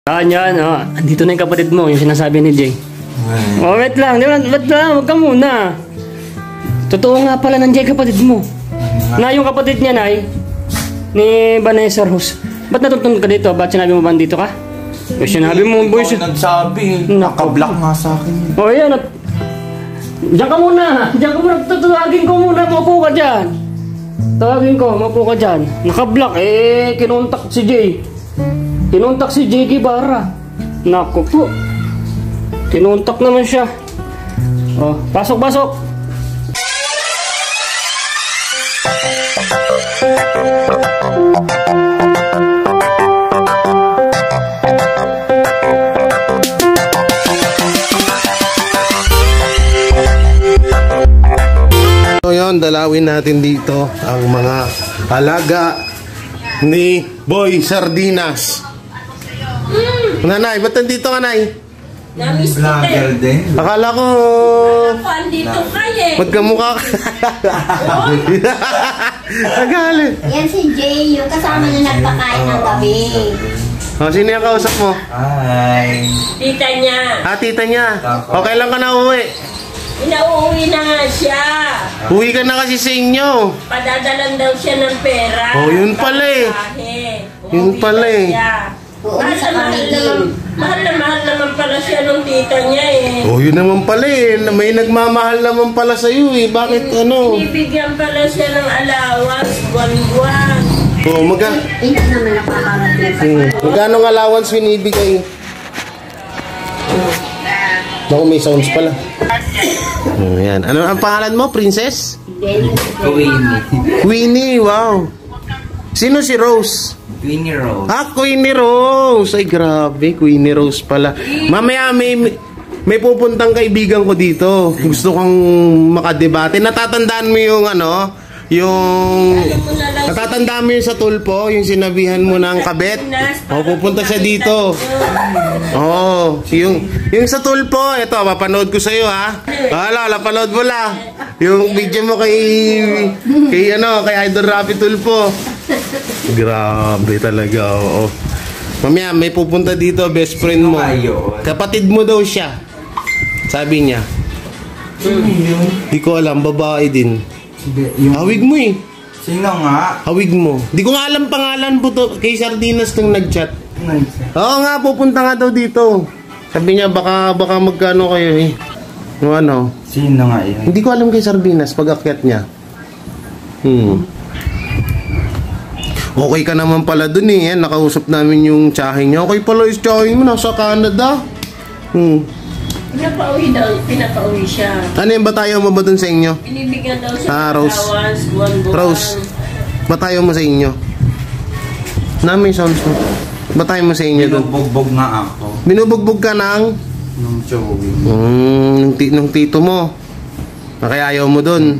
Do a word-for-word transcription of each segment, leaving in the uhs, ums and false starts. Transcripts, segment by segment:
Ah, yan, oh. Andito na yung kapatid mo, yung sinasabi ni Jay. Ay. Oh, wait lang, di ba? Wait lang, huwag ka muna. Totoo nga pala ng Jay kapatid mo. Na yung kapatid niya, Nay, ni Vanessa Rose. Ba't natutunan ka dito? Ba't sinabi mo ba dito ka? Eh, sinabi mo, boy. Ikaw nagsabi. Naka-block nga sa akin. Oh, yan. At... Diyan ka muna. Diyan ka muna. Tatawagin ko muna. Maupo ka dyan. Tawagin ko. Maupo ka dyan. Naka-block. Eh, kinontak si Jay. Kinontak si Jay Guevara. Naku po. Kinontak naman siya. Oh, pasok, pasok. So yun, dalawin natin dito ang mga alaga ni Boy Sardinas. Mm. Nanay, ba't nandito ka, Nay? Namiss vlogger din. Akala ko... Ako, andito kayo eh. Magkamukha ka. Nagalit. Yan si Jay, yung kasama na nagpakain ng gabi. O, sino yung kausap mo? Hi. Tita niya. Ah, tita niya. Okay lang ka na uwi. Inauuwi na nga siya. Uwi ka na kasi sa inyo. Padadalan daw siya ng pera. Oh, yun pala eh. Yun pala eh. Mahal na mahal naman, mahal na mahal naman pala siya nung tita niya eh. Oh, yun naman pala eh. May nagmamahal naman pala sa'yo eh. Bakit ano? Binibigyan pala siya ng allowance, buwan-buwan. Oh, magka... Hindi naman nakakarating. Hmm. Magkano ng allowance binibigay? Naku, may sounds pala. Oh, yan. Ano ang pangalan mo, princess? Queenie. Queenie, wow. Sino si Rose? Queenie Rose. Ah, Queenie Rose. Ay, grabe. Queenie Rose pala. Mamaya may, may pupuntang kaibigan ko dito. Gusto kong makadebate. Natatandaan mo yung ano? Yung... Natatandaan mo yung sa tulpo? Yung sinabihan mo ng kabet? O, pupunta siya dito. Oo. Yung, yung sa tulpo, ito, papanood ko sa'yo, ha? Hala, napanood mo lang. Yung video mo kay... Kay ano, kay Idol Rapi Tulpo. Grabe talaga, oo. Mamaya, may pupunta dito, best friend mo. Kapatid mo daw siya. Sabi niya. Di ko alam, babae din. Hawig mo eh. Sino nga? Hawig mo. Di ko nga alam pangalan po to. Kay Sardinas nung nag-chat. Oo nga, pupunta nga daw dito. Sabi niya, baka, baka magkano kayo eh. Yung ano? Sino nga yun? Hindi ko alam kay Sardinas pag-akyat niya. Hmm. Okay ka naman pala dun eh. Nakausap namin yung tsahin niya. Okay pala yung tsahin mo. Nasa Canada. Hmm. Pinapauwi daw, pinapauwi siya. Ano yung batayo mo ba dun sa inyo? Binibigyan daw siya Ah, ng Rose. allowance, buwan-buwan. Rose, batayo mo sa inyo. Namin sounds mo. Batayo mo sa inyo dun. Binubugbog nga ako. Binubugbog ka ng... Nung Joey. Hmm, nung, nung tito mo. Kaya ayaw mo dun.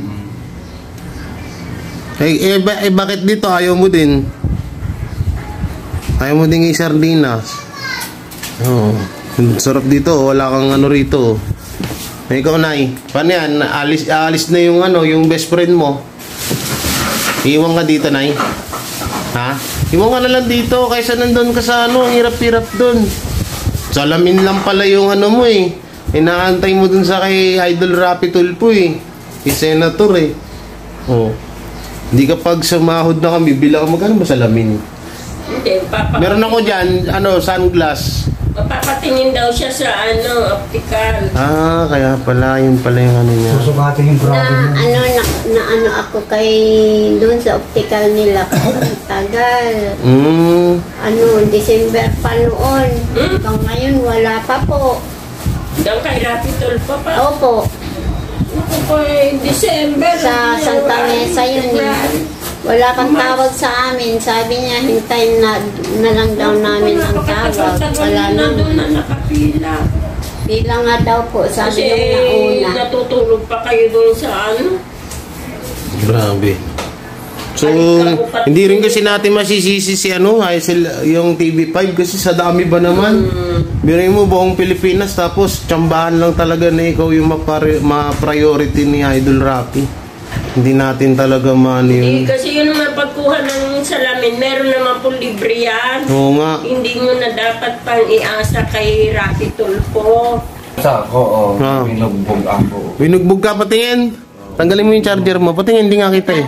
Eh, eh, ba, eh, bakit dito ayaw mo din? Ayaw mo din kay Sardinas. Oo. Sarap dito, wala kang ano rito. Eh, ikaw, Nay. Paano yan? Alis, alis na yung ano, yung best friend mo. Iwan ka dito, Nay. Ha? Iwan ka na lang dito kaysa nandun ka sa ano, hirap-hirap dun. Salamin lang pala yung ano mo eh. Inaantay mo dun sa kay Idol Rapi Tulpo eh. Kay Senator eh. Oh. Hindi kapag sumahod na kami, bilang magkano ba salamin? Hindi, papa. Meron ako dyan, ano, sunglass. Papatingin daw siya sa ano, optical. Ah, kaya pala, yun pala yung ano niya. Susukatin yung Na ano na, na ano ako kay doon sa optical nila tagal. Mm. Ano, December pa noon. Hanggang ngayon wala pa po. Hanggang kay Rapitol pa pa. Opo. Ako po eh, December. Sa Santa Mesa yun eh. Wala pang tawag sa amin. Sabi niya, hintayin na, na lang daw namin ang tawag. Wala na. nang Doon na nakapila. pila nga daw po. Sabi Kasi nung nauna. natutulog pa kayo doon sa ano. Grabe. So, hindi rin kasi natin masisisi si ano, yung T V five kasi sa dami ba naman. Mm. Biray mo buong Pilipinas tapos tsambahan lang talaga na ikaw yung ma-priority ni Idol Rapi. Hindi natin talaga maano Eh, yun. kasi yun naman pagkuha ng salamin, meron naman pong libre yan. Oo nga. Hindi nyo na dapat pang iasa kay Rafi Tulfo. Sa ako, oh, Ah. binugbog ako. Binugbog ka, patingin. Tanggalin mo yung charger mo. Patingin, hindi nga kita eh.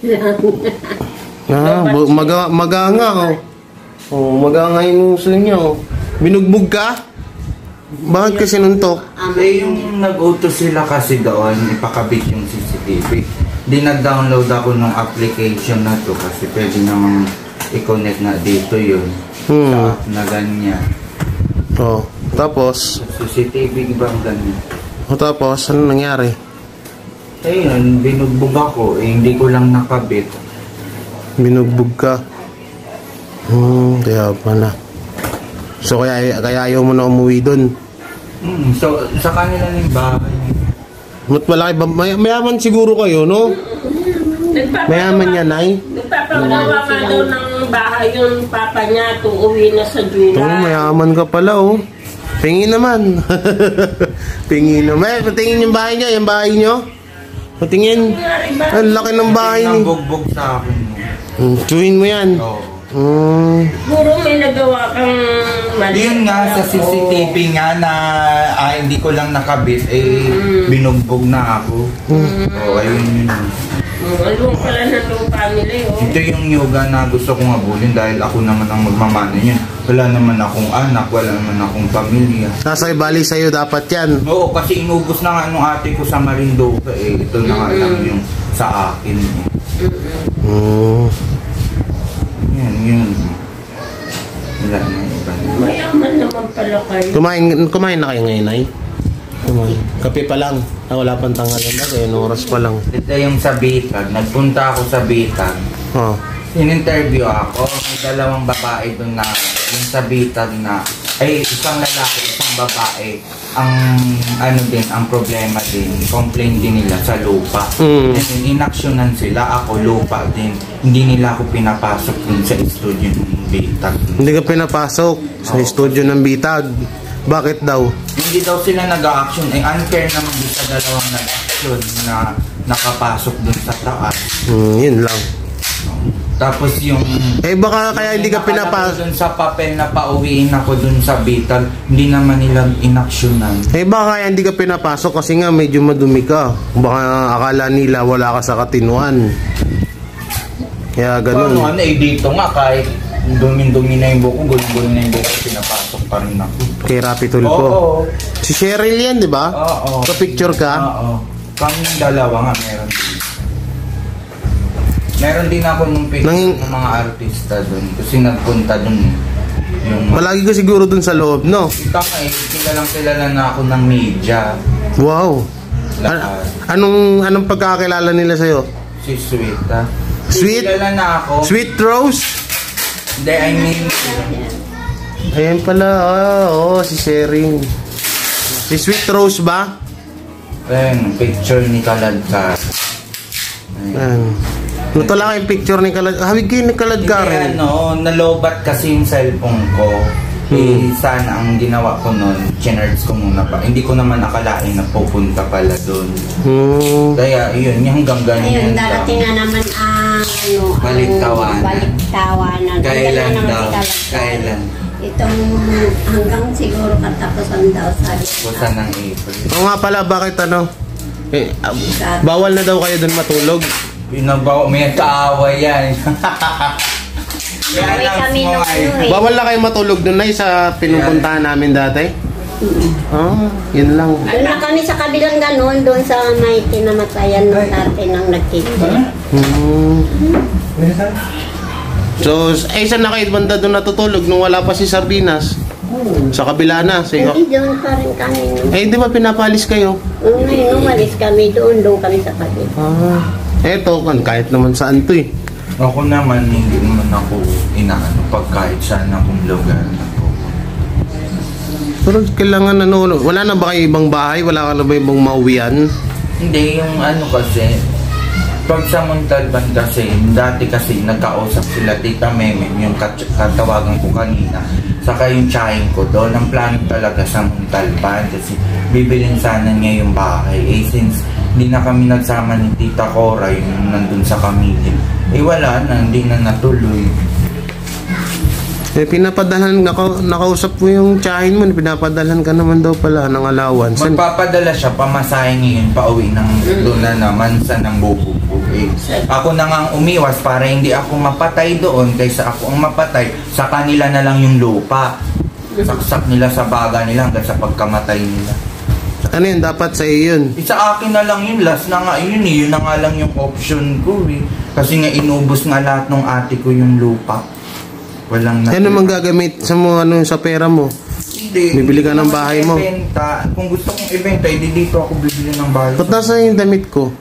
Ah, bu- maga, maga nga oh. Oh, maga nga yung uso niya oh. Binugbog ka? Bakit ka sinuntok? Eh, yung nag-utos sila kasi doon, ipakabit yung C C T V. Di nag-download ako ng application na to kasi pwede namang i-connect na dito yun. Hmm. Sa app na ganyan. Oh, tapos? C C T V bang ganyan? O tapos, ano nangyari? Eh yun, binugbog ako. Eh, hindi ko lang nakabit. Binugbog ka. Hmm, kaya pala. So kaya, kaya ayaw mo na umuwi doon. Hmm, so, sa kanila ng bahay. Mat malaki ba? May, mayaman siguro kayo, no? Nagpapagawa- Mayaman yan, Nay. Nagpapagawa nga daw ng bahay yung papa niya kung uwi na sa Oo, July. mayaman ka pala, oh. Tingin naman. Tingin naman. Patingin yung bahay niya, yung bahay niyo. Patingin. Ang laki ng bahay Nang ni. bugbog sa akin. Hmm, Tsuhin mo yan. Oo. Hmm. Puro may nagawa kang mali. Yun nga, sa C C T V nga na ah, hindi ko lang nakabit, eh, binugbog na ako. Oo, ayun yun. Alung pala ng lupa nila yun. Ito yung yoga na gusto kong abulin dahil ako naman ang magmamana yun. Wala naman akong anak, wala naman akong pamilya. Sasay bali sa'yo dapat yan. Oo, kasi inubos na nga nung ate ko sa Marinduque, eh. Ito na nga lang yung sa akin. Eh. Hmm. Yan, yun. Wala na iba. Mayaman naman pala kayo. Kumain, kumain na kayo ngayon, Nay? Kumain. Kape pa lang. Ah, wala pang tangalan na. Kaya oras pa lang. Ito yung sa Bitag. Nagpunta ako sa Bitag. Oh. In-interview ako. May dalawang babae doon na yung sa Bitag na ay isang lalaki, isang babae. Ang ano din, ang problema din, complain din nila sa lupa. Mm. And then, inaksyonan sila, ako lupa din. Hindi nila ako pinapasok dun sa studio ng Bitag. Hindi ka pinapasok sa Oo. studio ng Bitag. Bakit daw? Hindi daw sila nag-action. Eh, unfair naman din sa dalawang nag-action na nakapasok dun sa taas. Hmm, yun lang. Tapos yung... Eh baka kaya hindi ka nakalagay pinapasok. dun sa papel na pauwiin ako dun sa Bitag, hindi naman nila inaksyonan. Eh baka kaya hindi ka pinapasok kasi nga medyo madumi ka. Baka akala nila wala ka sa katinuan. Kaya Ano, ganun. ano, eh dito nga kahit dumi-dumi na yung buko, gulong-gulong na yung buko, pinapasok pa rin ako. Kay Rapi Tulfo. Oo. Si Cheryl yan, di ba? Oo. Pa-picture ka? Oo. Kami dalawa nga meron din. Meron din ako nung picture Nanging- ng mga artista doon kasi nagpunta doon eh. Yung Palagi ka siguro dun sa loob, no? kita nga eh, kilalang kilala na ako ng media. Wow. Lahat. An- anong anong pagkakakilala nila sa'yo? Si Sweet ah. Sweet? Kilala na ako. Sweet Rose? Hindi, I mean, Ayan pala, ah, oo, si Sherry. Si Sweet Rose ba? ayun, picture ni Kaladkar. Ayan. Luto lang yung picture ni Kalad... Hawig kayo ni Kalad Hindi Karen. ano, nalobat kasi yung cellphone ko. Eh, sana ang ginawa ko nun, chinerds ko muna pa. Hindi ko naman akalain na pupunta pala doon. Hmm. Kaya yun, yung hanggang Ayun, ganyan darating na naman ang ano, ang Baliktawanan. baliktawanan. Kailan Andyan na naman daw? si Kalagay. Kailan? Itong hanggang siguro katapusan daw sabi. Busa ng April. Oo nga pala, bakit ano? Eh, ah, bawal na daw kayo doon matulog. Binabaw, may kaaway yan. Away kami nung ano eh. Bawal na kayo matulog doon na sa pinupuntahan namin dati? Ah, yun lang. Doon na kami sa kabilang ganon, doon sa may kinamatayan ng dati ng nagkita. Hmm. So, eh, saan na kayo banda doon natutulog nung wala pa si Sardinas? Sa kabila na. Sige. Hindi, doon pa rin kami. Eh, di ba pinapalis kayo? Nung ngayon, umalis kami doon, doon kami sa kabila. Ah, eto, kan kahit naman saan to eh. Ako naman, hindi naman ako inaano pag kahit saan akong lugar na po. Pero kailangan ano, wala na ba kayo ibang bahay? Wala ka na ba ibang mauwian? Hindi, yung ano kasi, pag sa Montalban kasi, dati kasi nagkausap sila Tita Meme, yung kat katawagan ko kanina, saka yung tsahin ko doon, ang plano talaga sa Montalban kasi bibilin sana niya yung bahay. Eh since hindi na kami nagsama ni Tita Cora yung nandun sa Camille. Eh wala na, hindi na natuloy. Eh, pinapadalhan, naka, nakausap mo yung tsahin mo, pinapadalhan ka naman daw pala ng allowance. Magpapadala siya, pamasahe ngayon, pauwi ng doon na naman sa nang bubugbog. Eh, ako na nga umiwas para hindi ako mapatay doon, kaysa ako ang mapatay, sa kanila na lang yung lupa. Saksak nila sa baga nila hanggang sa pagkamatay nila. Ano yun, dapat sa iyo yun? Eh, sa akin na lang yun, last na nga yun eh, yun na nga lang yung option ko eh. Kasi nga inubos nga lahat ng ate ko yung lupa. Walang Ano naman gagamit sa mo, ano, sa pera mo? Hindi. Bibili ka ng bahay mo? Ibenta. Kung gusto kong ibenta, hindi dito ako bibili ng bahay. Ba't nasa yung damit ko?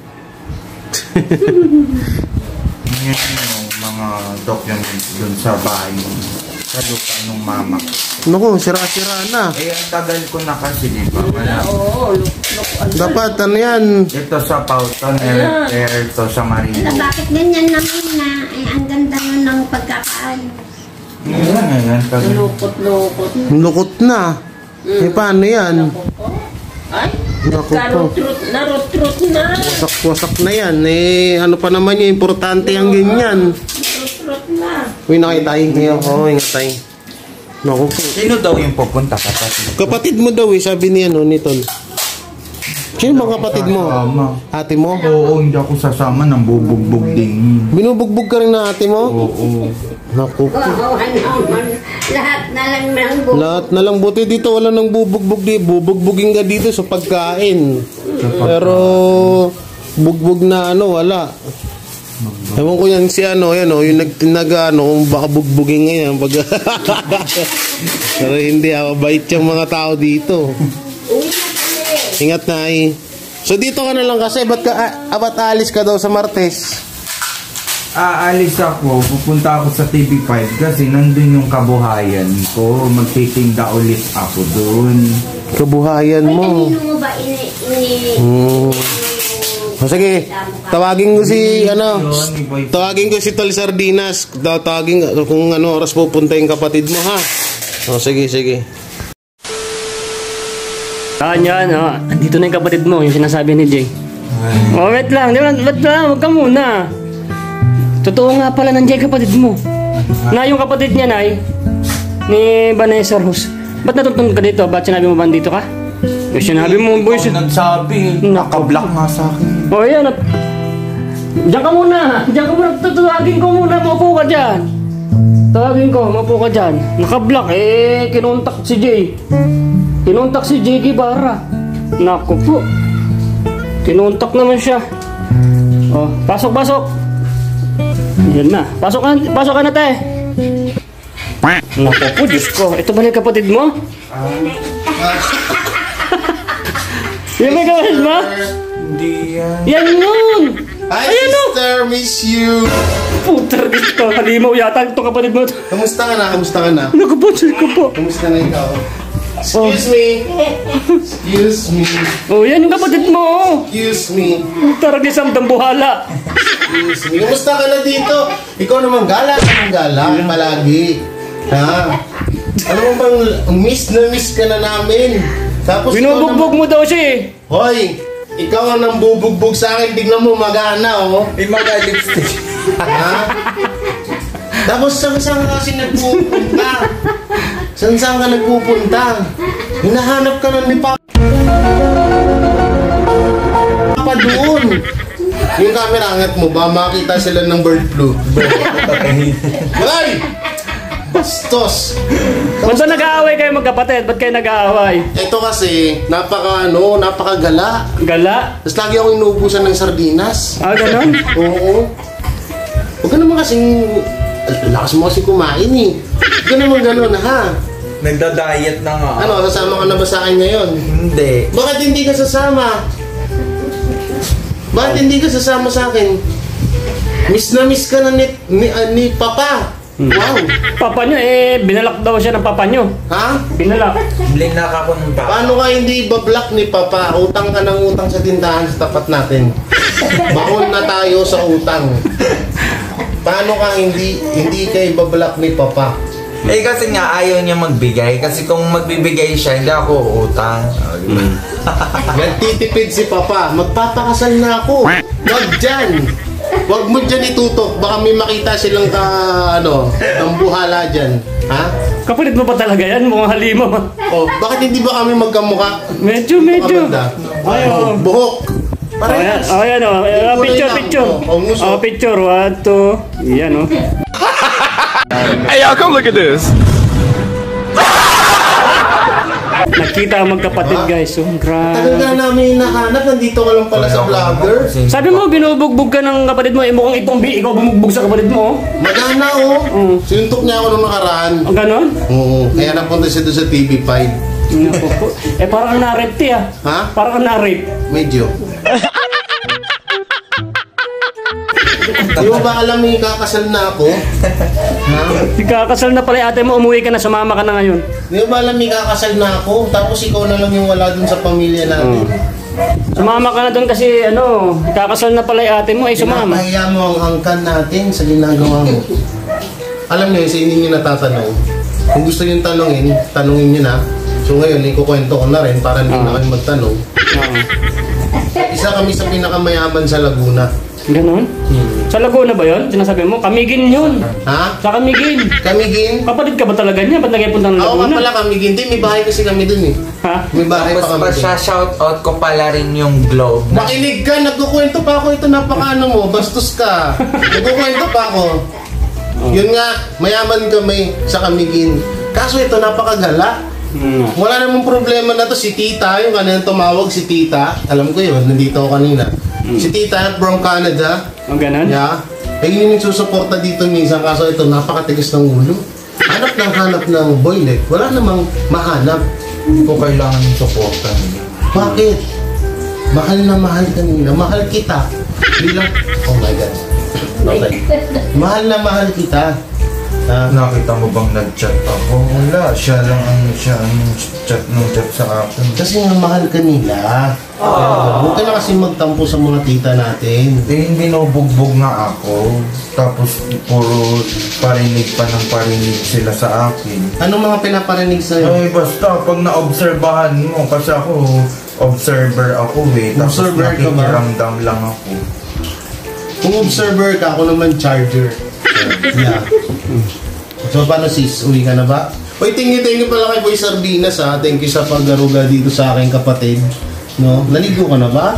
Yun yung mga documents dun sa bahay mo. Sa lupa ng mama ko. Naku, sira-sira na. Eh, ang tagal ko na kasi, di ba? Wala. Oo, look, look, ano. Dapat, ano yan? Ito sa Pautan, air, air, ito sa Marino. Ala, bakit ganyan naman na? Ay, ang ganda nun ng pagkakaan. Ngayon, ngayon. tagal. Lukot-lukot. Lukot na. Eh, paano yan? Ay, Naku po. nagka-root-root na, root-root na. Wasak-wasak na yan. Eh, ano pa naman yung importante ang ganyan. Root-root na. Uy, nakitayin kayo. Oo, ingat tayo. Naku po. Sino daw yung pupunta kapatid? Kapatid mo daw eh, sabi niya no, nitol. Sino bang kapatid mo? Sasama. Ate mo? Oo, hindi ako sasama ng bubugbog din. Binubugbog ka rin ng ate mo? Oo. Naku po. Oo, naman. Lahat na lang ng buko. Lahat na lang buti dito, wala nang bubugbog di. Bubugbugin ka dito sa pagkain. Pero bugbog na ano, wala. Ewan ko yan si ano, yan o, yung nagtinaga ano, kung baka bugbugin ngayon. Pag pero hindi, ah, mabait yung mga tao dito. Ingat na eh. So dito ka na lang kasi, ba't ka, ah, ba't alis ka daw sa Martes? Aalis ako, pupunta ako sa T V five kasi nandun yung kabuhayan ko. Magtitinda ulit ako dun. Kabuhayan Ay, mo. kanino mo ba ini... ini Hmm. O sige, tawagin ko si, ano, tawagin ko si Tol Sardinas. Tawagin kung ano oras pupunta yung kapatid mo, ha? O sige, sige. Ah, yan, ah. Andito na yung kapatid mo, yung sinasabi ni Jay. Oh, wait lang, di ba? Wait lang, huwag ka muna. Totoo nga pala nandiyan kapatid mo. Na yung kapatid niya, Nay, ni Vanessa Rose. Ba't natuntun ka dito? Ba't sinabi mo ba dito ka? Yung sinabi mo, boys. Ikaw nagsabi, nakablock nga sa akin. Oh, yan. at- Diyan ka muna. Diyan ka muna. Tatawagin ko muna. Maupo ka dyan. Tawagin ko. Maupo ka dyan. Nakablock. Eh, kinontak si Jay. Kinontak si Jay Guevara. Naku po. Kinontak naman siya. Oh, pasok, pasok. Yan na. Pasok ka, pasok ka na, te. Naku po, Diyos ko. Ito ba na yung kapatid mo? Yung may kapatid mo? Hindi yan. Yan yun! Hi, Ayan o! sister, miss you. Puter dito, halimaw yata itong kapatid mo. Kamusta ka na? Kamusta ka na? Nakapunsil ko po. Kamusta na ikaw? Excuse me. Excuse me. Oh, yan yung kapatid mo. Excuse me. Tarag isang dambuhala. Excuse me. Kamusta ka na dito? Ikaw naman gala ka ng gala palagi. Ha? Ano mo bang miss na miss ka na namin? Tapos Binubugbog mo daw siya eh. Hoy, ikaw ang nambubugbog sa akin. Tignan mo, magana, oh. May mga lipstick. Ha? Tapos saan saan ka kasi nagpupunta? Saan saan ka nagpupunta? Hinahanap ka na ni Papa. Papa doon. Yung camera angat mo ba? Makita sila ng bird flu. Hoy! Bastos! Ba't ba nag-aaway kayo magkapatid? Ba't kayo nag-aaway? Ito kasi, napaka ano, napakagala. Gala? Tapos lagi akong inuubusan ng sardinas. Ah, ganun? Oo. Huwag ka naman kasing... Lakas mo kasi kumain eh. Huwag ka naman ganun ha. Nagda-diet na nga. Ano, sasama ka na ba sa akin ngayon? Hindi. Bakit hindi ka sasama? Bakit hindi ka sasama sa akin? Miss na miss ka na ni, ni, ah, ni Papa. Wow. Papa nyo eh, binalak daw siya ng papa nyo. Ha? Binalak. Blinak ako ng papa. Paano ka hindi ibablock ni Papa? Utang ka ng utang sa tindahan sa tapat natin. Baon na tayo sa utang. Paano ka hindi hindi ka ibablock ni Papa? Eh kasi nga ayaw niya magbigay. Kasi kung magbibigay siya, hindi ako uutang. Oh, diba? Nagtitipid si Papa. Magpapakasal na ako. Wag dyan. Wag mo dyan itutok. Baka may makita silang ka, ano, ng buhala dyan. Ha? Kapalit mo pa talaga yan, mukhang halimaw. Oh, bakit hindi ba kami magkamukha? Medyo, medyo. Maganda. Ayaw. Buhok. Ayan, Parehas. ayan o. Kulay Picture, lang. picture. Oh, oh, nguso. Oh, picture. One, two. Yan o. Hey, y'all, come look at this. Nakita ang magkapatid, guys. Oh, Tagal grabe. na namin nahanap. Nandito ka lang pala sa vlogger. Sabi mo, binubugbog ka ng kapatid mo. Eh, mukhang itong bi. Ikaw bumugbog sa kapatid mo. Oh. Magana oh. Mm. Sinuntok niya ako nung nakaraan. Ang ganon? Oo. Kaya napunta siya doon sa T V five. Naku po. Eh, parang ang na-rape ti ah. Ha? Parang ang na-rape. Medyo. Di mo ba alam may kakasal na ako? Ha? Ikakasal na pala yung ate mo. Umuwi ka na. Sumama ka na ngayon. Di mo ba alam may kakasal na ako? Tapos ikaw na lang yung wala dun sa pamilya natin. Sumama ka na doon kasi ano. Ikakasal na pala yung ate mo. Ay, sumama. Pinapahiya mo ang angkan natin sa ginagawa mo. Alam niyo, sa inyo nyo natatanong. Kung gusto nyo tanongin, tanongin nyo na. So ngayon, ikukwento ko na rin para hindi na kayo magtanong. Oo. Isa kami sa pinakamayaman sa Laguna. Ganon? Sa Laguna ba yun? Sinasabi mo? Kamigin yun. Ha? Sa Kamigin. Kamigin? Kapatid ka ba talaga niya? Ba't nagpunta ng Ako nga Laguna? pala Kamigin. Di, may bahay kasi kami dun eh. Ha? May bahay Tapos pa kami pa dun. siya, shout out ko pala rin yung globe. Na, Makinig ka, nagkukwento pa ako. Ito napakaano mo, bastos ka. Nagkukwento pa ako. Yun nga, mayaman kami sa Kamigin. Kaso ito, napakagala. Hmm. Wala namang problema na to. Si Tita, yung kanina tumawag, si Tita. Alam ko yun, nandito ako kanina. Si Tita from Canada. Ang ganon? Yeah. Eh, yun yung susuporta dito minsan. Kaso ito, napakatigas ng ulo. Hanap ng hanap ng boylet. Wala namang mahanap. Hindi ko kailangan yung supportan niya. Bakit? Mahal na mahal ka nila. Mahal kita. Bilang, oh my God. Okay. Mahal na mahal kita. Ha? Nakita mo bang nag-chat ako? Wala, siya lang ang siya ang chat nung chat sa akin. Kasi nga mahal ka nila. Huwag ka na kasi magtampo sa mga tita natin. Eh, binubugbog nga ako. Tapos, puro parinig pa ng parinig sila sa akin. Anong mga pinaparinig sa'yo? Eh, basta, pag na-obserbahan mo, kasi ako, observer ako eh. Tapos Observer ka ba? nakikiramdam lang ako. Kung observer ka, ako naman charger. Yeah. So, paano sis? Uwi ka na ba? Uy, thank you, thank you pala kay Boy Sardinas ha. Thank you sa paggaruga dito sa aking kapatid. No? Naligo ka na ba?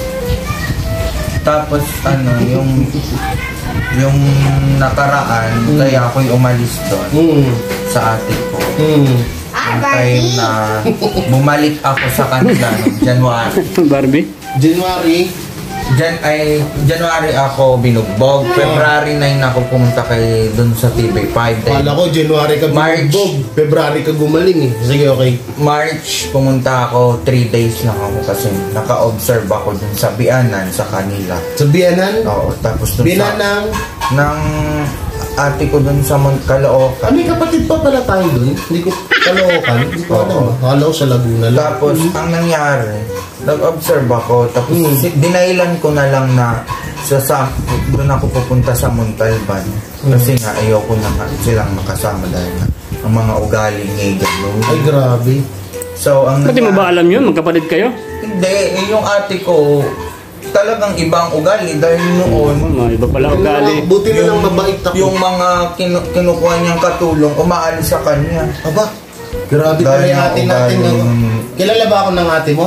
Tapos, ano, yung yung nakaraan, kaya ako'y umalis doon Hmm. sa ate ko. Hmm. Ang time na bumalik ako sa kanila noong January. Barbie? January. Jan ay January ako binugbog. February nine ako pumunta kay doon sa T V five. Kala ko, January ka March. binugbog. February ka gumaling eh. Sige, okay. March pumunta ako, three days lang ako kasi naka-observe ako dun sa Bianan sa kanila. Sa Bianan? Oo, tapos dun Bianan ng... sa ng ate ko dun sa Mount Caloocan. Ah, may kapatid pa pala tayo dun. Hindi ko... Caloocan? Hindi ko alam. Akala ko sa Laguna lang. Tapos ang nangyari, nag-observe ako, tapos Hmm. si- dinailan ko na lang na sa, sa doon ako pupunta sa Montalban. Kasi nga ayoko na nga silang makasama dahil nga ang mga ugali niya gano'n. Ay, grabe. So, ang Pati mo ba nangyari- alam yun? Magkapatid kayo? Hindi, eh, yung ate ko, talagang ibang ugali dahil noon, Oh, iba pala ugali. Buti na lang mabait ako. yung mga kinu kinukuha niyang katulong, umaalis sa kanya. Aba, grabe pala Dahil yung ate nga natin. ugali no? ng- Kilala ba ako ng ate mo?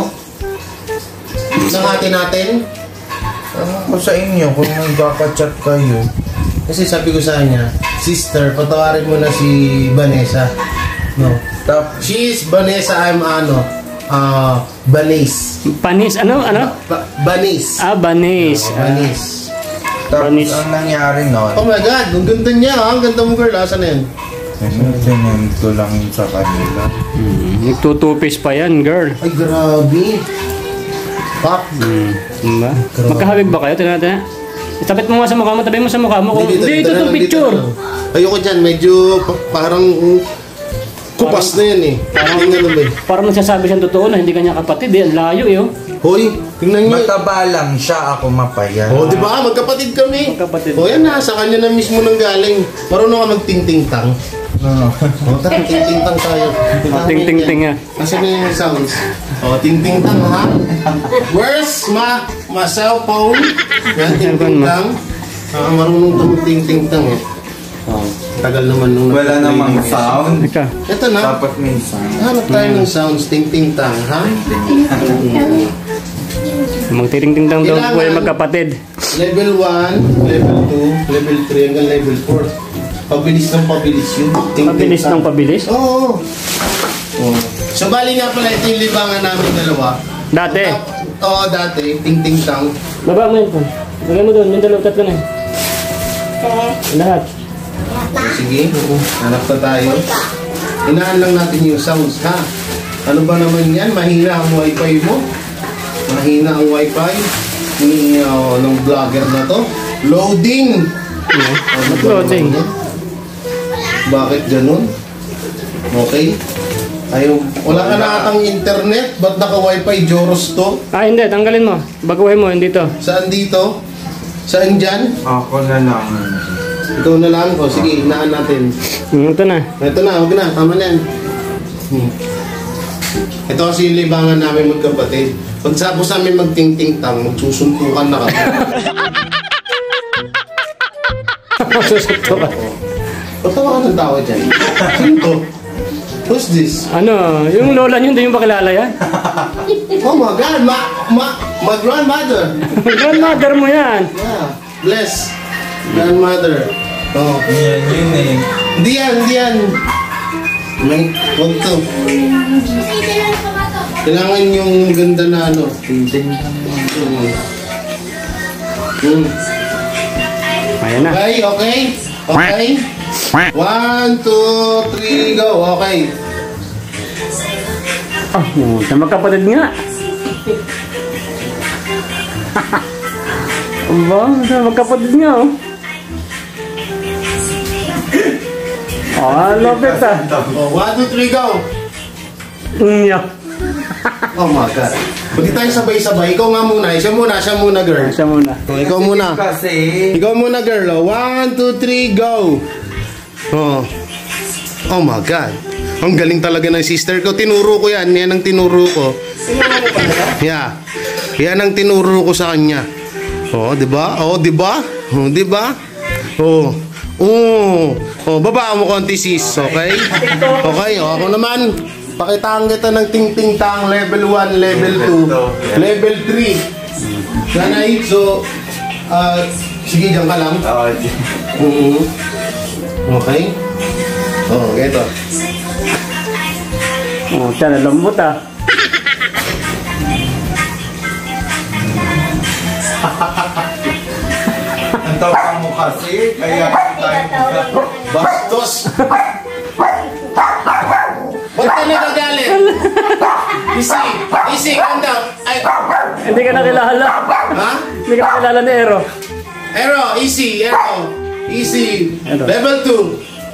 Ng ate natin? Ewan ko sa inyo, kung nagkaka-chat kayo. Kasi sabi ko sa kanya, sister, patawarin mo na si Vanessa. No. Tap, She is Vanessa, I'm ano, ah, Banis. Panis, ano? Ano? Ba- Banis. Ah, Banis. Oh, Ah, Banis. tapos Banis. ang nangyari noon, Oh my God, ang ganda niya ha. Ang ganda mo girl, asan na yun? sinend ko lang yun sa kanila. hmm, nagtutupis pa yan, girl. Ay, grabe. Pak. Hmm. Diba? Magkahawig ba kayo? Tingnan natin. Itapit mo nga sa mukha mo. Tabi mo sa mukha mo. Kung Dito, hindi, ito dito na itong lang, dito picture. na lang. Ayoko dyan, medyo pa- parang mm, kupas na yan eh. Tingnan naman. Parang nagsasabi siyang totoo na hindi kanya kapatid. Eh. Ang layo eh. Oh. Hoy, tingnan niyo. Mataba lang siya, ako mapayat. Oh, di ba? Magkapatid kami. Magkapatid. O yan na, sa kanya na mismo nang galing. Marunong ka magting-ting-tang. O, tara, ting-ting-tang tayo. Oh, ting-ting-ting ah. Nasaan na yung sounds? O, ting-ting-tang ha? Where's ma, ma cellphone? Yan, ting-ting-tang. Ah, marunong ito ting-ting-tang eh. O, tagal naman nung... Wala namang sound. Ika. Ito na. Dapat may sound. Hanap tayo ng sounds, ting-ting-tang, ha? Magtiring-ting-tang daw po yung magkapatid. Level one, level two, level three, hanggang level four. Pabilis ng pabilis yun. Ting-ting-tang. Pabilis ng pabilis? Oo. Oh. So, bali nga pala, ito yung libangan namin dalawa. Dati. Oo, dati. Ting-ting-tang. Baba mo yun. Lagay mo doon. Yung dalawa tatlo na yun. Lahat. Sige, hanap na tayo. Inaan lang natin yung sounds, ha? Ano ba naman yan? Mahina ang wifi mo? Mahina ang wifi ni uh, ng vlogger na to. Loading! Ano ba Loading. naman yan? Bakit ganun? Okay. Ayaw, wala ka na atang internet? Ba't naka-wifi Joros to? Ah, hindi. Tanggalin mo. Baguhin mo. Hindi to. Saan dito? Saan dyan? Ako na lang. Ikaw na lang ko. Sige, inaan natin. Hmm, ito na. Ito na, huwag na. Tama na yan. Hmm. Ito kasi yung libangan namin magkapatid. Pag sapos namin magting-ting-tang, magsusuntukan na kami. Susunto ka. Ba't tawa ka ng tawa dyan? Sino to? Who's this? Ano? Yung lola nyo, hindi yung bakilala yan? Oh my God! Ma, ma, my grandmother! Grandmother mo yan. Yeah. Bless. Grandmother. Oh. Yan, yun eh. Hindi yan, hindi yan. May, huwag to. Kailangan yung ganda na ano. Hmm. Hmm. Ayan na. Okay, okay? Okay? One, two, three, go. Okay. Ah, oh, magkapatid nga. Aba, magkapatid nga oh. Ah, lopet ah. Oh, one, two, three, go. Nya. Oh my God. Pwede tayo sabay-sabay. Ikaw nga muna. Siya muna, siya muna, girl. Siya muna. Oh, ikaw muna. Kasi, Ikaw muna, girl. Oh, one, two, three, go. Oh. Oh my God. Ang galing talaga ng sister ko. Tinuro ko yan. Yan ang tinuro ko. Yeah. Yan ang tinuro ko sa kanya. Oh, di ba? Oh, di ba? Oh, di ba? Oh. Oh. Oh, baba mo konti sis, okay? Okay, oh, ako naman. Pakitaan kita ng ting-ting-tang level one, level two, level three. Ganay, so uh, sige, diyan ka lang. oh, Mm-hmm. Okay? Oh, geto. Oh, tiyan, lambot ah. ang tawag mo kasi, kaya tayo Bastos! Ba't ka nagagalit? Easy! Easy, calm down! Ay, Hindi ka nakilala. ha? Hindi ka nakilala ni Ero. Ero, easy, Ero. Easy. Ero. Level two.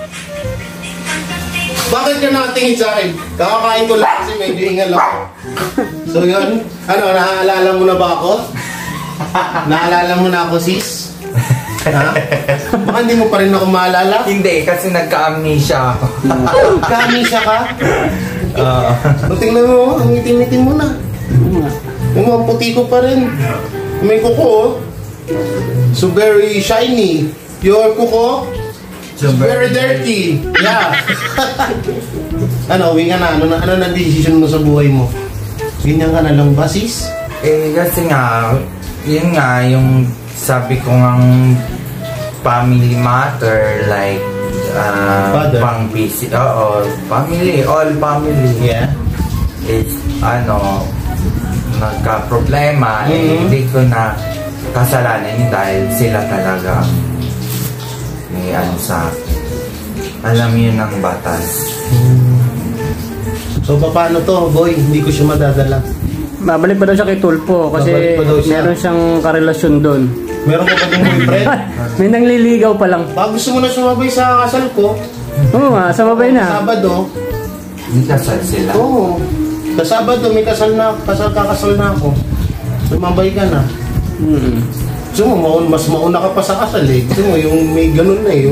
Bakit ka nakatingin sa akin? Kakakain ko lang kasi medyo hingal ako. So yun, ano, naaalala mo na ba ako? Naalala mo na ako, sis? Ha? Baka hindi mo pa rin ako maalala? Hindi, kasi nagka-amnesia ako. Kamisya ka? Oo. So, tingnan mo, ang itim-itim mo na. Yung mga puti ko pa rin. May kuko, oh. So very shiny. Your kuko, So, very dirty. Yeah. Ano, uwi ka na. Ano na, ano na decision mo sa buhay mo? Ganyan ka na lang ba, sis? Eh, kasi nga, yun nga, yung sabi ko ngang family matter, like, uh, Father. pang busy, oo, family, all family. Yeah. It's, ano, nagka-problema, eh, Mhm. hindi ko na kasalanan yun dahil sila talaga may ano sa akin. Alam yun ang batas. So, paano to, boy? Hindi ko siya madadala. Babalik pa daw siya kay Tulpo kasi Babalik pa daw siya. meron siyang karelasyon doon. Meron ka pa din boyfriend? May nangliligaw pa lang. Baka gusto mo na sumabay sa kasal ko. Oo nga, sa babay na. Sabado. Hindi kasal sila. Oo. Sa Sabado, may kasal na, kasal kakasal na ako. Sumabay ka na. Mm. Gusto mo, maun, mas mauna ka pa sa kasal eh. Gusto mo, yung may ganun na eh. Yung,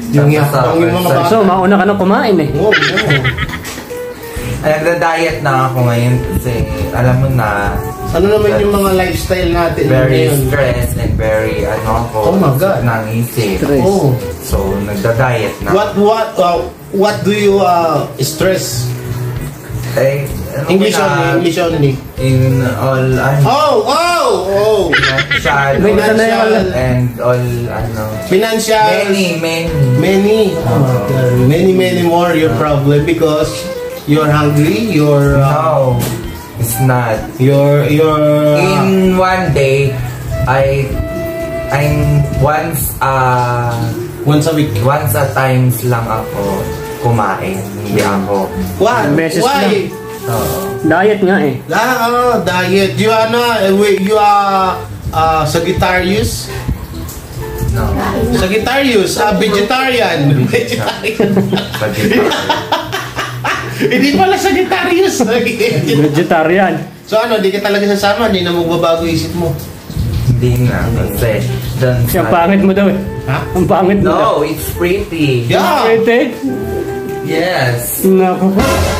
Yung yakbang yung mga bata. So, mauna ka na kumain eh. Oo, oo. Ay, nagda-diet na ako ngayon kasi alam mo na Ano naman yung mga lifestyle natin very ngayon? stressed and very ano ako Oh my God. nangisip. Stress. Oh. So, nagda-diet na. What what uh, what do you uh, stress? Eh, ano English na, only, English only. In all, ano, Oh, oh, oh. financial, May isa na yung alam. and all, ano, Financial. many, many. Many. Oh my God. Many, many more your problem because you're hungry, you're uh, No, it's not. you're you're uh, In one day, I, I'm once, uh, once a week. once a times lang ako kumain. Hindi ako. Why? Beses Why? Oo. Diet nga eh. Ah, oh, diet. You are not, you are uh, Sagittarius? No. Sagittarius, uh, vegetarian. Vegetarian. Vegetarian. Hindi pala Sagittarius. Vegetarian. So ano, di ka talaga sasama, di na magbabago isip mo. Hindi na. Kasi, dun Ang sa- pangit mo daw eh. Ha? Ang pangit mo daw. No, it's pretty. Yeah. Pretty? Yes. Naku.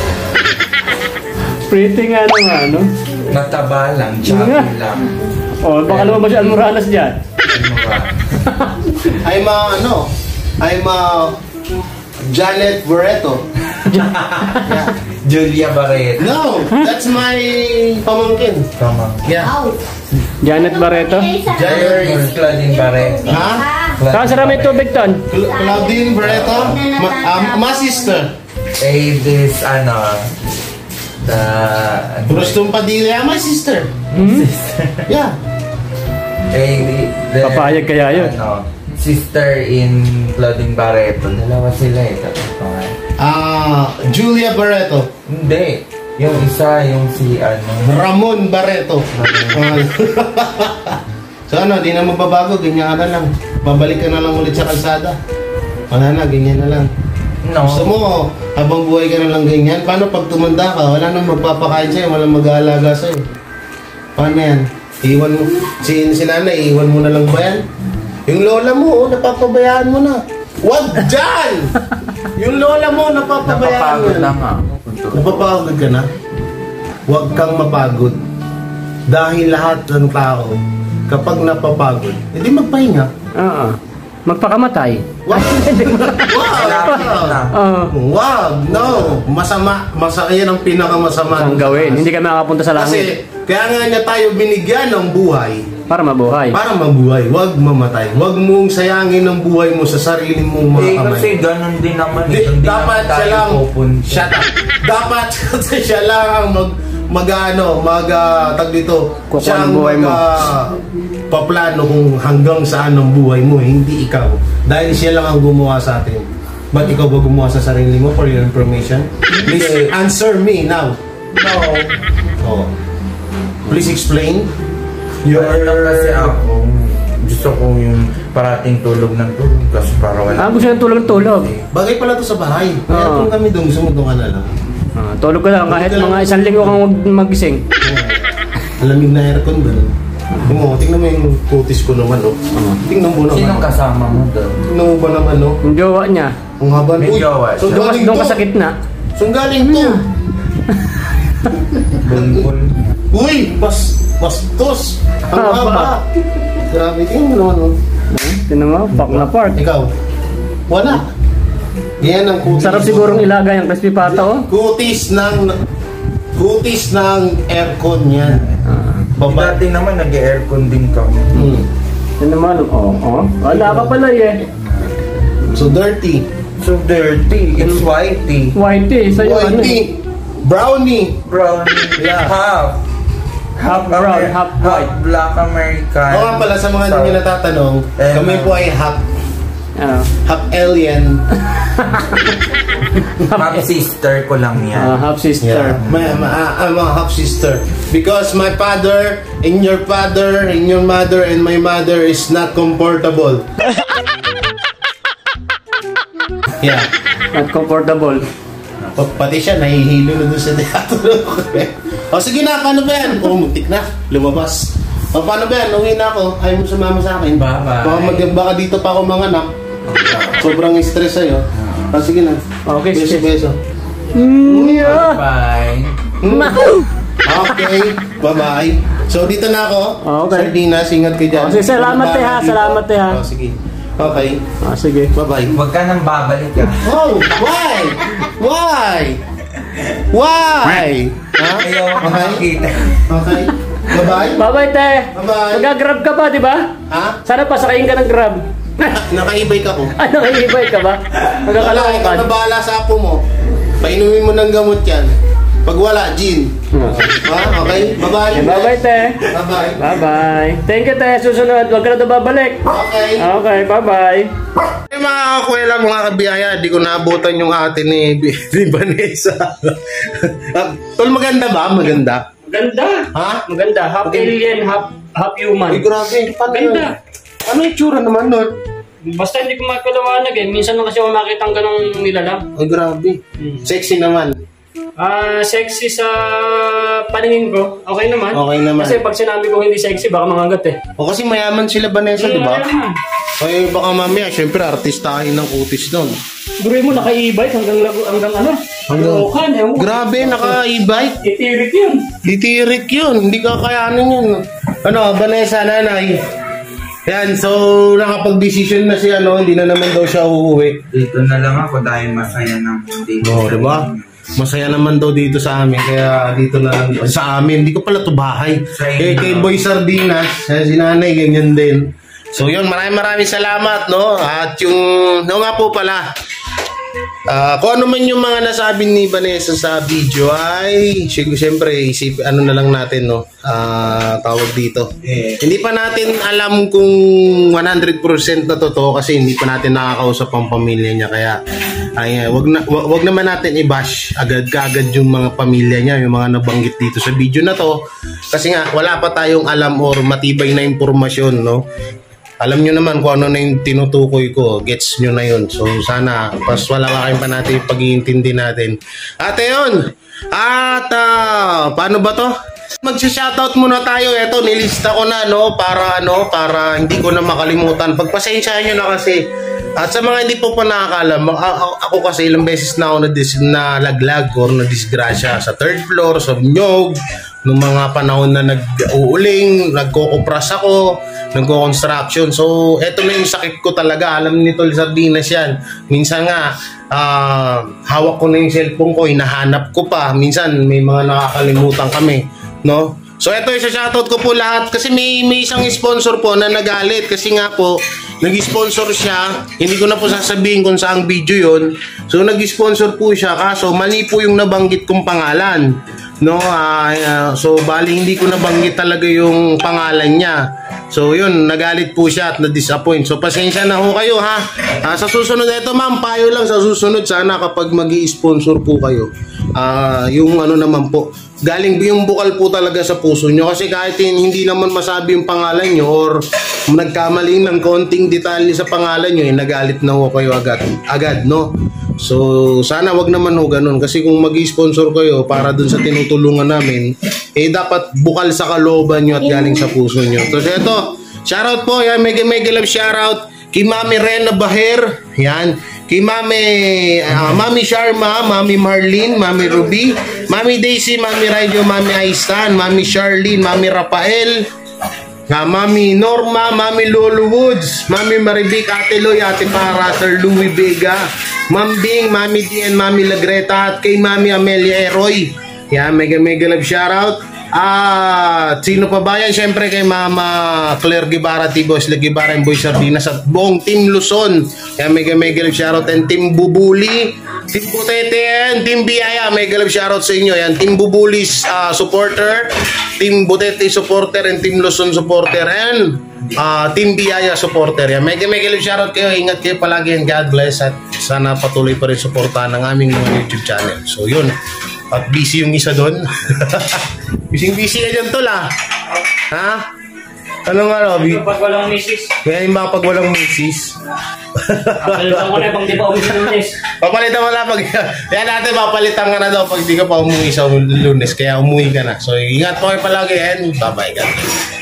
Pretty nga ano nga, no? Mataba lang, chubby Yeah. lang. O, baka lumabas yung Almoranas dyan. Ano ba? I'm a, ano, I'm a Janet Barreto. Yeah. Julia Barreto. No, that's my pamangkin. Tama. Yeah. Janet Barreto. Jair is Claudine Barreto. Ha? Saan sarap may tubig ton? Cla- Claudine Barreto? Ma, um, my sister. Eh, this, ano, the... Rostong Padilla, my sister. Hmm? Yeah. Eh, the, the... Papayag kaya yun? Ano, sister in Claudine Barreto. Dalawa sila eh. Tapos mga... Ah, Julia Barreto. Hindi. Yung isa, yung si, ano... Ramon Barreto. So ano, di na magbabago, ganyan ka na lang. Babalik ka na lang ulit sa kalsada. Wala na, ganyan na lang. No. Gusto mo, habang buhay ka na lang ganyan, paano pag tumanda ka, wala nang magpapakain sa'yo, walang mag-aalaga sa'yo. Paano yan? Iwan mo, si, si nanay, iwan mo na lang ba yan? Yung lola mo, oh, napapabayaan mo na. Wag dyan! Yung lola mo, napapabayaan mo Napapagod na. lang ako. Napapagod ka na? Huwag kang mapagod. Dahil lahat ng tao, kapag napapagod, edi magpahinga. Oo. Magpakamatay. Wag! Malapit na. Oo. Wag! No! Masama. Masa, yan ang pinakamasama. Ang gawin. Hindi kami makapunta sa langit. Kasi, kaya nga niya tayo binigyan ng buhay Para mabuhay. para mabuhay. Wag mamatay. Wag mong sayangin ang buhay mo sa sarili mong mga Eh, kamay. kasi ganun din naman. Di, eh. Doon din dapat naman siya tayo lang, pupunta. shut up. Dapat siya lang ang mag, mag ano, mag, uh, tag dito. Kukuha Siya ng ang buhay mag, mo. ah, paplano kung hanggang saan ang buhay mo, hindi ikaw. Dahil siya lang ang gumawa sa atin. Ba't ikaw ba gumawa sa sarili mo for your information? Please answer me now. No. Oh. Please explain. Your... Kasi ako, gusto ko yung parating tulog ng tulog. Kasi para wala. Ah, gusto ng tulog-tulog. Bagay pala to sa bahay. Kaya Oo. kung kami doon, gusto mo doon ka na lang. Ah, tulog ka lang kahit mga isang linggo kang mag- magising. Alamig na aircon doon. Tingnan mo, tingnan mo yung kutis ko naman, oh. Tingnan mo naman. Sinong kasama mo doon? Tingnan mo ba naman, oh. Yung jowa niya. Ang haba. May Uy, jowa saan siya. Doon galing doon to? ka sakit na. Saan galing to? Bulbul. Uy, bas, bastos. Ang Haba. haba. Grabe, tingnan mo naman, oh. Tinan mo, pak na park. Ikaw, wala. Yan ang kutis. Sarap sigurong ilagay ang crispy pata, oh. Kutis ng, kutis ng aircon yan. Baba. Dati naman nag-aircon din kami. Hmm. Tinan mo, oh, oh. Wala ka pala eh. So dirty. So dirty. It's whitey. Whitey, sa'yo ano eh. Whitey. Brownie. Brown. Yeah. Half. Half brown, Amer- half white. black American. Oo nga pala, sa mga hindi nyo natatanong, Eh, kami po ay half, Ano? half alien. Half sister ko lang yan. Ah, half sister. My, my, uh, I'm a half sister. Because my father, and your father, and your mother, and my mother is not comfortable. Yeah. Not comfortable. Pa- Pati siya, nahihilo na doon sa teatro. O sige na, paano ba yan? O, muntik na, lumabas. O paano ba yan? Uwi na ako, ayaw mo sumama sa akin. Bye-bye. Baka, mag- baka dito pa ako manganak. Sobrang stress sa'yo. Ah, sige na. Okay, Beso, sige. beso. Yeah. Bye. Okay, bye-bye. So, dito na ako. Okay. Sardinas, ingat ka dyan. Oh, sige, salamat, te, ha. Dito. Salamat, te, ha. Oh, sige. Okay. Ah, sige. Bye-bye. Huwag ka nang babalik ka. Oh, why? Why? Why? Ha? Ayaw ko Okay. makakita. Okay. Bye-bye. Bye-bye, te. Bye-bye. Mag-grab ka ba, di ba? Ha? Sana pa, sakayin ka ng grab. Naka-e-bike ako. Ano, i-bike ka ba? Wala, Magkakalakad. ikaw na bahala sa apo mo. Painumin mo ng gamot yan. Pag wala, gin. Ha? Okay? Bye-bye. Bye-bye, te. Bye-bye. Bye-bye. Thank you, te. Susunod. Huwag ka na ito babalik. Okay. Okay, bye-bye. Hey, mga kakwela, mga kabiyaya, di ko naabutan yung ate ni, ni Vanessa. Ah, Tol, maganda ba? Maganda. Maganda. Ha? Maganda. Half alien, half, half human. Ay, grabe. Paano Ganda. yun? Ano yung tsura naman nun? Basta hindi ko makalawanag eh. Minsan lang kasi ako makita ang ganong nilalang. Ay, grabe. Sexy naman. Ah, sexy sa paningin ko. Okay naman. Okay naman. Kasi pag sinabi ko hindi sexy, baka mangagat eh. O kasi mayaman sila Vanessa, di ba? Ano naman? Ay, baka mamaya, syempre, artistahin ng kutis nun. Guruin mo, naka-e-bike hanggang, lago- hanggang ano? Hanggang- Lookan eh. Grabe, naka-e-bike. Itirik yun. Titirik yun. Hindi kakayanin yun. Ano, Vanessa, nanay. Yan, so, nakapag-decision na siya, no? Hindi na naman daw siya uuwi. Dito na lang ako dahil masaya nang dito. Oo, di ba? Masaya naman daw dito sa amin, kaya dito na lang. Sa amin, hindi ko pala to bahay. Sa Eh, inyo. kay Boy Sardinas, eh, si nanay, ganyan din. So, yun, maraming maraming salamat, no? At yung, no nga po pala, ah, kung ano man yung mga nasabi ni Vanessa sa video, ay, sig- siyempre, isip, ano na lang natin, no? Ah, tawag dito. Eh. Hindi pa natin alam kung one hundred percent na totoo kasi hindi pa natin nakakausap ang pamilya niya. Kaya, ay, wag, na, wag, wag naman natin i-bash agad-agad yung mga pamilya niya, yung mga nabanggit dito sa video na to. Kasi nga, wala pa tayong alam or matibay na impormasyon, no? Alam nyo naman kung ano na yung tinutukoy ko. Gets nyo na yun. So, sana, pas wala kayo pa natin yung pag-iintindi natin. At yun. At, ah, paano ba to? Magsa-shoutout muna tayo. Eto, nilista ko na, no? Para, ano, para hindi ko na makalimutan. Pagpasensyahan nyo na kasi. At sa mga hindi po pa nakakalam, a- a- ako kasi ilang beses na ako na, dis- na laglag or na disgrasya sa third floor, sa Nyog, nung mga panahon na nag-uuling, nagko-kupras ako, nagko-construction. So, eto na yung sakit ko talaga. Alam ni Tol Sardinas yan. Minsan nga, ah, hawak ko na yung cellphone ko, hinahanap ko pa. Minsan, may mga nakakalimutan kami. No? So, eto yung shoutout ko po lahat. Kasi may, may isang sponsor po na nagalit. Kasi nga po, nag-sponsor siya. Hindi ko na po sasabihin kung saang video yon. So, nag-sponsor po siya. Kaso, mali po yung nabanggit kong pangalan. No, ah, ah, so bali hindi ko nabanggit talaga yung pangalan niya. So yun, nagalit po siya at na-disappoint. So pasensya na ho kayo ha. Ah, sa susunod ito ma'am, payo lang sa susunod sana kapag magi-sponsor po kayo. Ah, yung ano naman po, galing yung bukal po talaga sa puso nyo. Kasi kahit hindi naman masabi yung pangalan nyo or nagkamaling ng konting detalye sa pangalan nyo, eh, nagalit na ho kayo agad, agad no? So, sana wag naman ho ganun. Kasi kung mag-sponsor kayo para dun sa tinutulungan namin, eh dapat bukal sa kalooban nyo at galing sa puso nyo. So, ito, shoutout po. Yan, mega mega love shoutout kay Mami Rena Baher. Yan. Kay Mami, uh, Mami Sharma, Mami Marlene, Mami Ruby, Mami Daisy, Mami Raijo, Mami Aistan, Mami Charlene, Mami Rafael, nga Mami Norma, Mami Lolo Woods, Mami Maribik, Ate Loy, Ate Para, Sir Louie Vega, Ma'am Bing, Mami D and Mami Lagreta, at kay Mami Amelia Eroy. Yan, mega mega love shoutout. Ah, sino pa ba yan? Siyempre kay Mama Claire Guevara, T-Boys Le Guevara, and Boy Sardinas at buong Team Luzon. Yan, mega mega love shoutout. And Team Bubuli, Team Butete, and Team Biaya, mega love shoutout sa inyo. Yan, Team Bubuli's uh, supporter, Team Butete supporter, and Team Luzon supporter, and uh, Team Biaya supporter. Yan, mega mega love shoutout kayo. Ingat kayo palagi and God bless at sana patuloy pa rin suportahan ng aming mga YouTube channel. So yun, at busy yung isa doon. busy busy ka dyan tol ah. Ha? Ano nga Robby? Pag walang misis. Kaya yung mga pag walang misis. Papalitan ko na pang di pa uwi sa lunes. Papalitan mo na pag... Kaya natin papalitan ka na daw pag di ka pa umuwi sa lunes. Kaya umuwi ka na. So ingat po kayo palagi and bye bye. God bless.